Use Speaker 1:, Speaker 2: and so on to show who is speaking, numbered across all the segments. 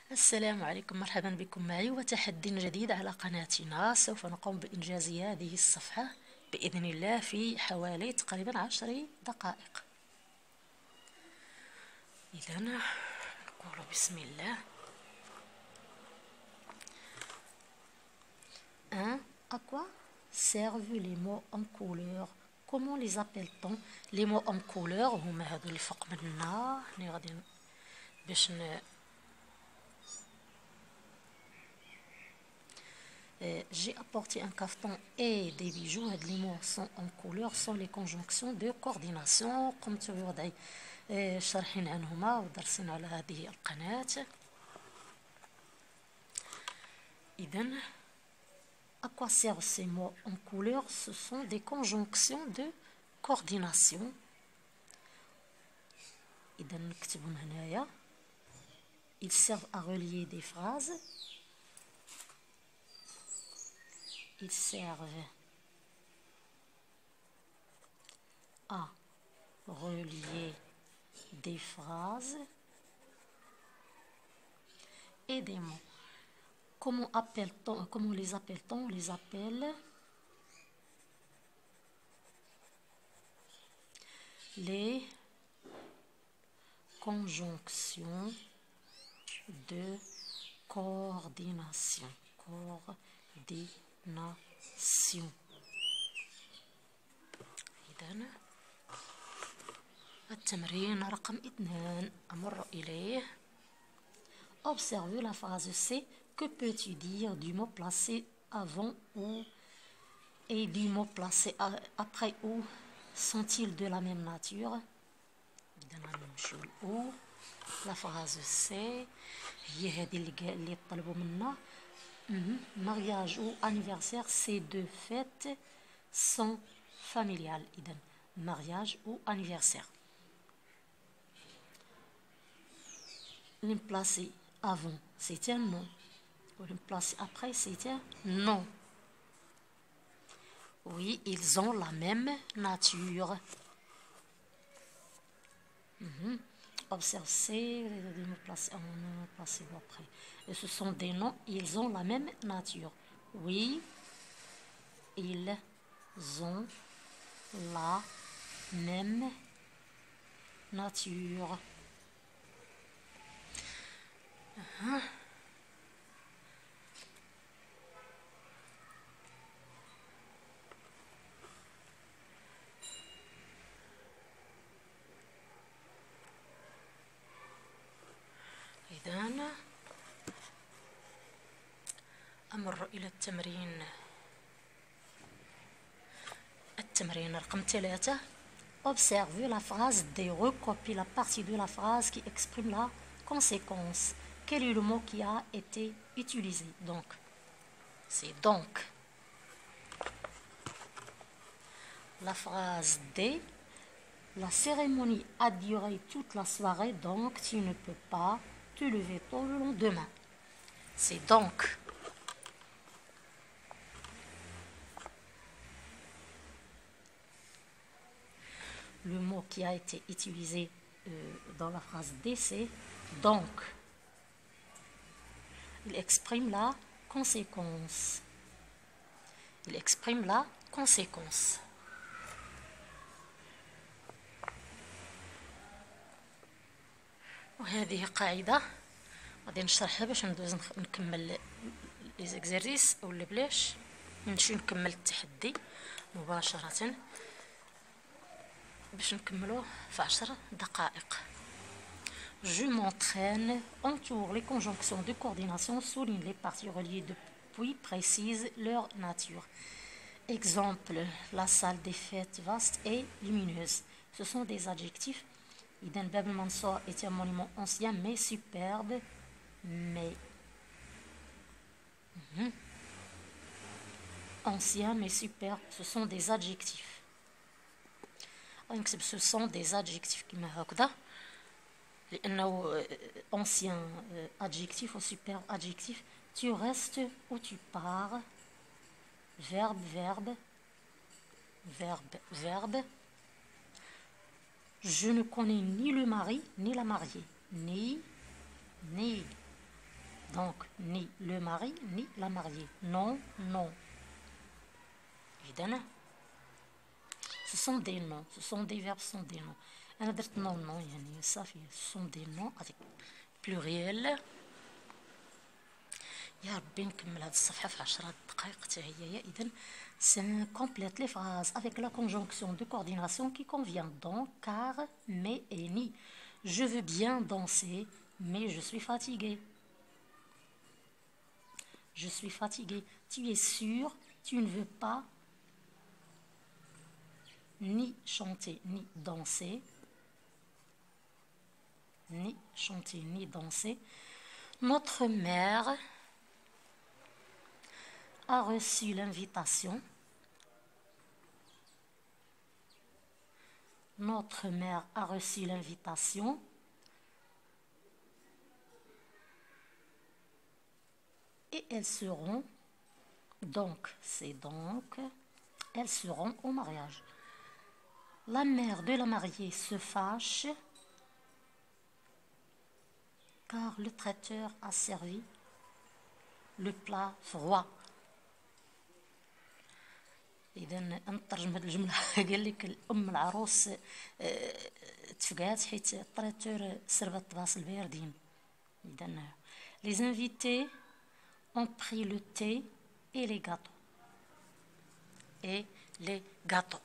Speaker 1: السلام عليكم، مرحبا بكم معي وتحدي جديد على قناتنا. سوف نقوم بإنجاز هذه الصفحة بإذن الله في حوالي تقريبا 10 دقائق. إذا نقول بسم الله. À quoi servent les mots en couleur? Comment les appelle-t-on? Les mots en couleur هما هادو اللي فوق منا. غادي باش j'ai apporté un cafeton et des bijoux. Les mots sont en couleur sont les conjonctions de coordination. قمت بوضع شرح عنهما ودرس على هذه القناة. إذن à quoi servent ces mots en couleur? Ce sont des conjonctions de coordination. إذا نكتبهم هنايا. Ils servent à relier des phrases. Ils servent à relier des phrases et des mots. Comment les appelle-t-on? On les appelle les conjonctions de coordination. إذن التمرين رقم 2 أمر إليه. Observez la phrase C. Que peux-tu dire du mot placé avant ou et du mot placé après ou? Sont-ils de la même nature? إذن la phrase C هي هذه اللي طلبوا منا. Mariage ou anniversaire, ces deux fêtes sont familiales. إذن mariage ou anniversaire. Le placé avant, c'est un nom. Le placé après, c'est un nom. Oui, ils ont la même nature. Observe, c'est les mots placés après. Et ce sont des noms, ils ont la même nature. Oui, ils ont la même nature. إذن أمر إلى التمرين رقم 3. Observez la phrase D. Recopie la partie de la phrase qui exprime la conséquence. Quel est le mot qui a été utilisé? Donc, c'est donc. La phrase D. La cérémonie a duré toute la soirée, donc tu ne peux pas te lever tôt le lendemain. C'est donc. Le mot qui a été utilisé dans la phrase D, c'est donc. Il exprime la conséquence. وهذه قاعدة غادي نشرحها باش ندوز نكمل لي زيكزيرسيس ولا بلاش نمشي نكمل التحدي مباشرة باش نكملوه في 10 دقائق. Je m'entraîne, entoure les conjonctions de coordination, souligne les parties reliées puis précise leur nature. Exemple, la salle des fêtes vaste et lumineuse. Ce sont des adjectifs. إذن باب المنصور est un monument ancien mais superbe. Ancien mais superbe, ce sont des adjectifs. Ce sont des adjectifs كما هكذا لأنه ancien adjectif ou superbe adjectif. Tu restes ou tu pars. Verbe. Je ne connais ni le mari ni la mariée. Ni Donc, ni le mari, ni la mariée. Non, non. إذن ce sont des noms, ce sont des verbes, ce sont des noms. أنا درت non, non يعني صافي. Ce sont des noms avec pluriel. يا ربي نكمل هاد الصفحة في 10 دقائق حتى هي. إذن complète les phrases avec la conjonction de coordination qui convient donc, car, mais et ni. Je veux bien danser, mais je suis fatiguée. Je suis fatiguée. Tu es sûr, tu ne veux pas ni chanter ni danser. Ni chanter ni danser. Notre mère a reçu l'invitation. Notre mère a reçu l'invitation. Et elles seront, donc, c'est donc, elles seront au mariage. La mère de la mariée se fâche car le traiteur a servi le plat froid. إذا نترجم هذه الجملة. قال لك الأم العروس تفقعات حيت الطريتور سرب الطباس الباردين. إذا les invités ont pris le thé et les gâteaux. Et les gâteaux.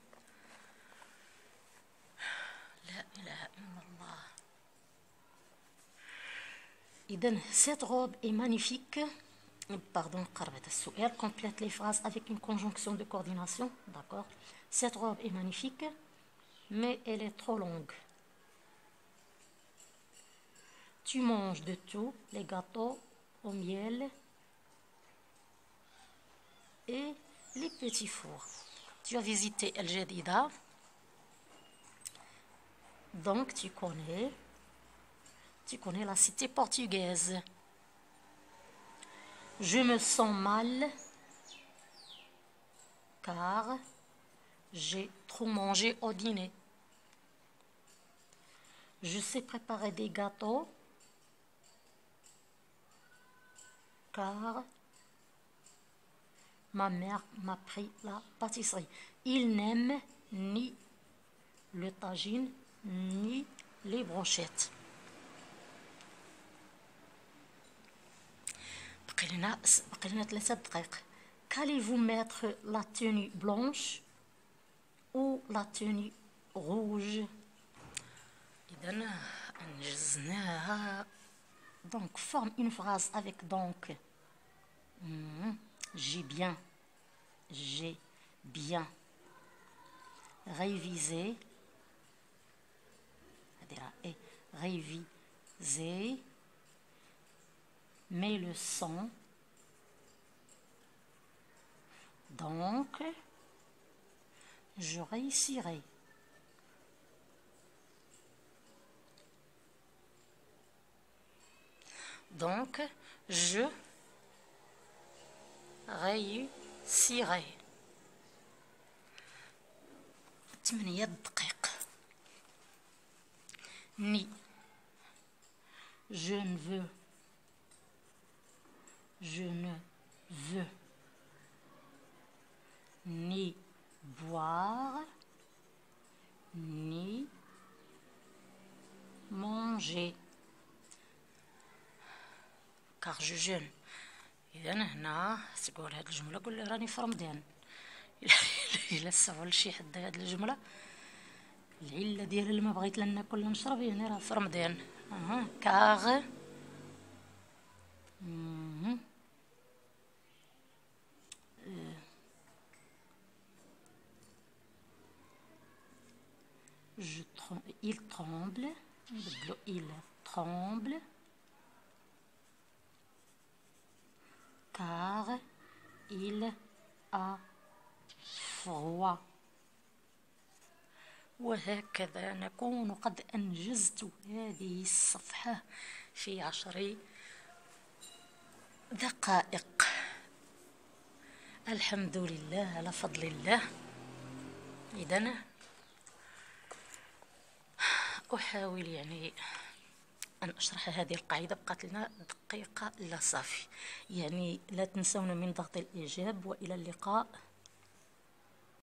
Speaker 1: لا إله إلا الله. إذا cette robe est magnifique. Pardon, قربت السؤال. Complète les phrases avec une conjonction de coordination. D'accord. Cette robe est magnifique, mais elle est trop longue. Tu manges de tout, les gâteaux au miel et les petits fours. Tu as visité El Jadida, donc tu connais la cité portugaise. Je me sens mal car j'ai trop mangé au dîner. Je sais préparer des gâteaux car ma mère m'a pris la pâtisserie. Il n'aime ni le tagine ni les brochettes. بقي لنا 3 دقائق. Qu'allez-vous mettre la tenue blanche ou la tenue rouge? إذا أنجزناها. Donc forme une phrase avec donc. J'ai bien révisé. Et réviser mes leçons. Donc, je réussirai. Donc, je réussirai. 8 دقائق. Ni. Je ne veux ni boire ni manger car je jeûne. إذا هنا تقول هاد الجملة قول له راني في رمضان. إلا سهل شي حد هاد الجملة العلة ديالها اللي ما بغيت لا ناكل لا نشرب يعني راه في رمضان. كاغ il tremble. Il tremble car il a froid. وهكذا نكون قد أنجزت هذه الصفحة في 10 دقائق. الحمد لله على فضل الله. إذن أحاول يعني أن أشرح هذه القاعدة، بقات لنا دقيقة إلا صافي. يعني لا تنسون من ضغط الإعجاب، وإلى اللقاء.